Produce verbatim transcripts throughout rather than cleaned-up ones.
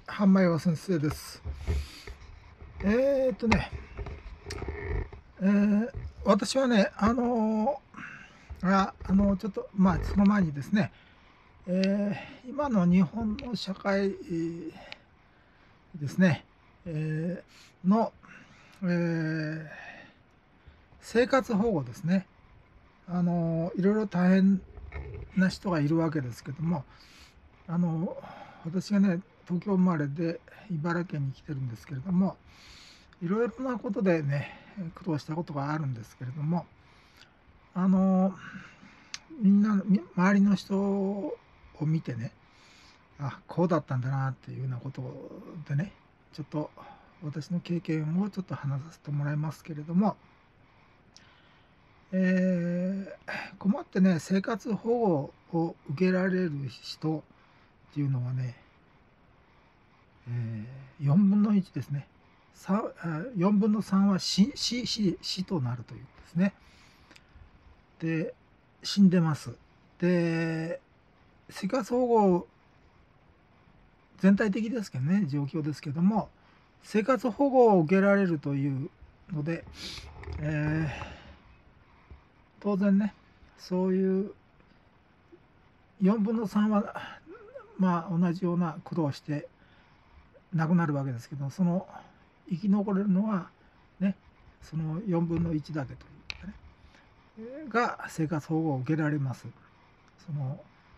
半前は先生です。えーっとね、えー私はね、あのーあ、あのちょっと、まあ、その前にですね、えー今の日本の社会、えーですね、えーの、えー生活保護ですね、あのいろいろ大変な人がいるわけですけども、あの私がね、東京生まれで茨城県に来てるんですけれども、いろいろなことでね、苦労したことがあるんですけれども、あのみんなみ周りの人を見てね、あ、こうだったんだなっていうようなことでね、ちょっと私の経験をちょっと話させてもらいますけれども、えー困ってね、生活保護を受けられる人っていうのはね、えー、よんぶんのいちですね。さあよんぶんのさんは死死死死となるということですね。で、死んでます。で、生活保護全体的ですけどね、状況ですけども、生活保護を受けられるというので、えー当然ね、そういうよんぶんのさんは、まあ、同じような苦労をして亡くなるわけですけど、その生き残れるのは、ね、そのよんぶんのいちだけというかね、が生活保護を受けられます。その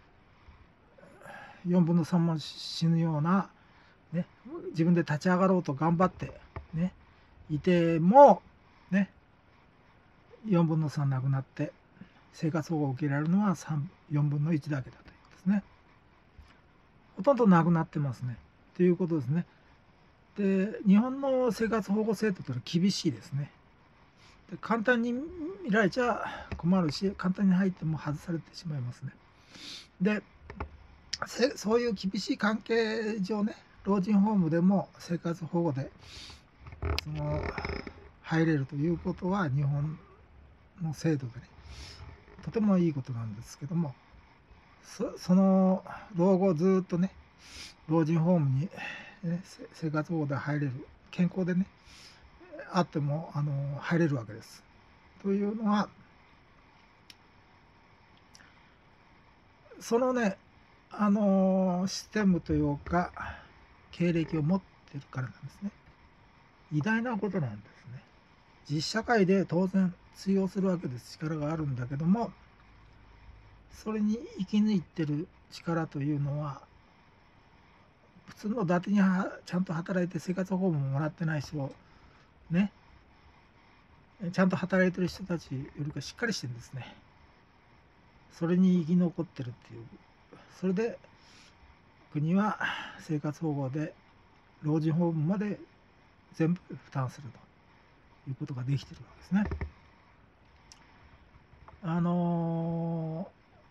よんぶんのさんも死ぬような、ね、自分で立ち上がろうと頑張って、ね、いても、ね、よんぶんのさんなくなって生活保護を受けられるのはよんぶんのいちだけだということですね。ほとんどなくなってますね。ということですね。で、日本の生活保護制度というのは厳しいですね。で、簡単に見られちゃ困るし、簡単に入っても外されてしまいますね。で、そういう厳しい関係上ね、老人ホームでも生活保護でその入れるということは日本の制度でね、とてもいいことなんですけども、そその老後ずっとね、老人ホームに、ね、生活保護で入れる、健康でね、あってもあの入れるわけです。というのは、そのね、あのシステムというか、経歴を持ってるからなんですね。偉大なことなんですね。実社会で当然通用するわけです。力があるんだけども、それに生き抜いてる力というのは、普通の伊達にはちゃんと働いて生活保護ももらってない人をね、ちゃんと働いてる人たちよりかしっかりしてるんですね。それに生き残ってるっていう。それで国は生活保護で老人ホームまで全部負担するということができてるわけですね。あの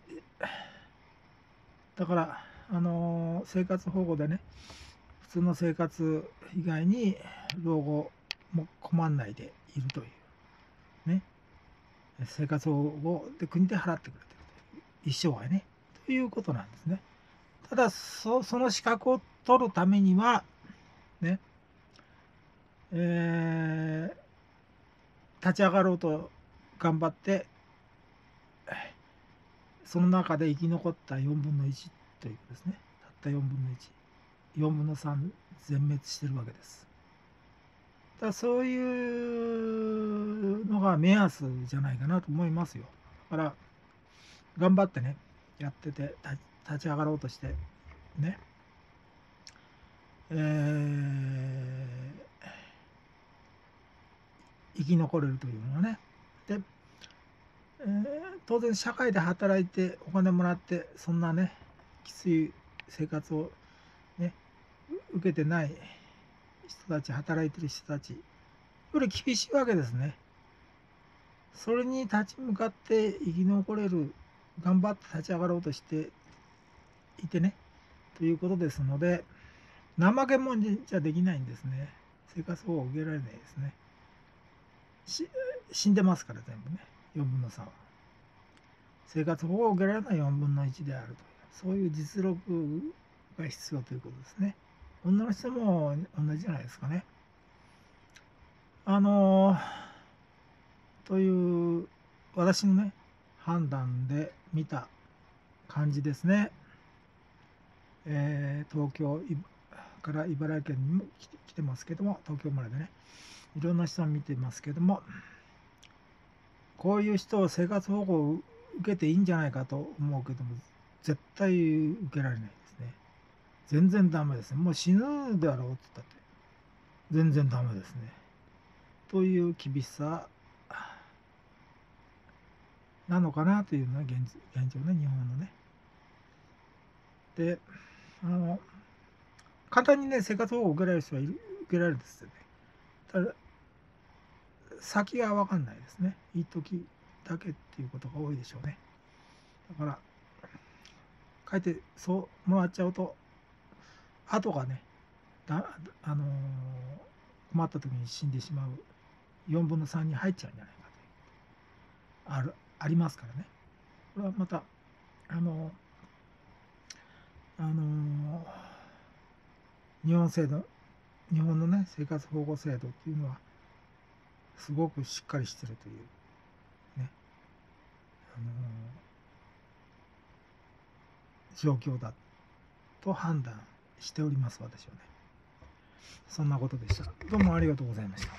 ー、だから、あのー、生活保護でね、普通の生活以外に老後も困んないでいるというね、生活保護で国で払ってくれてるという、一生涯ね、ということなんですね。ただそ、その資格を取るためには、ね、えー、立ち上がろうと頑張って、その中で生き残ったよんぶんのいちということですね。たったよんぶんのいち。よんぶんのさん全滅してるわけです。だからそういうのが目安じゃないかなと思いますよ。だから頑張ってね、やってて立ち上がろうとしてね、えー、生き残れるというのはね。で、えー、当然社会で働いてお金もらってそんなねきつい生活をね受けてない人たち、働いてる人たちより厳しいわけですね。それに立ち向かって生き残れる、頑張って立ち上がろうとしていてねということですので、怠け者じゃできないんですね。生活保護を受けられないですね。し死んでますから全部ね、よんぶんのさんは。生活保護を受けられないよんぶんのいちであるという、そういう実力が必要ということですね。 女の人も同じじゃないですかね。あのという私のね判断で見た感じですね。えー東京から茨城県にも来て、来てますけども、東京生まれでね、いろんな人を見てますけども、こういう人を生活保護を受けていいんじゃないかと思うけども、絶対受けられないですね。全然ダメですね。もう死ぬであろうって言ったって、全然ダメですね。という厳しさなのかなというのは現現状ね、日本のね。で、あの、簡単にね、生活保護を受けられる人はいる、受けられるんですよね。ただ、先が分かんないですね。一時だけっていうことが多いでしょうね。だから、かえってそうもらっちゃうと、後がね、だあのー困った時に死んでしまうよんぶんのさんに入っちゃうんじゃないかとあるありますからね。これはまた、あのーあのー日本制度、日本のね、生活保護制度っていうのは、すごくしっかりしてるというね、あのー状況だと判断しております、私はね。そんなことでした。どうもありがとうございました。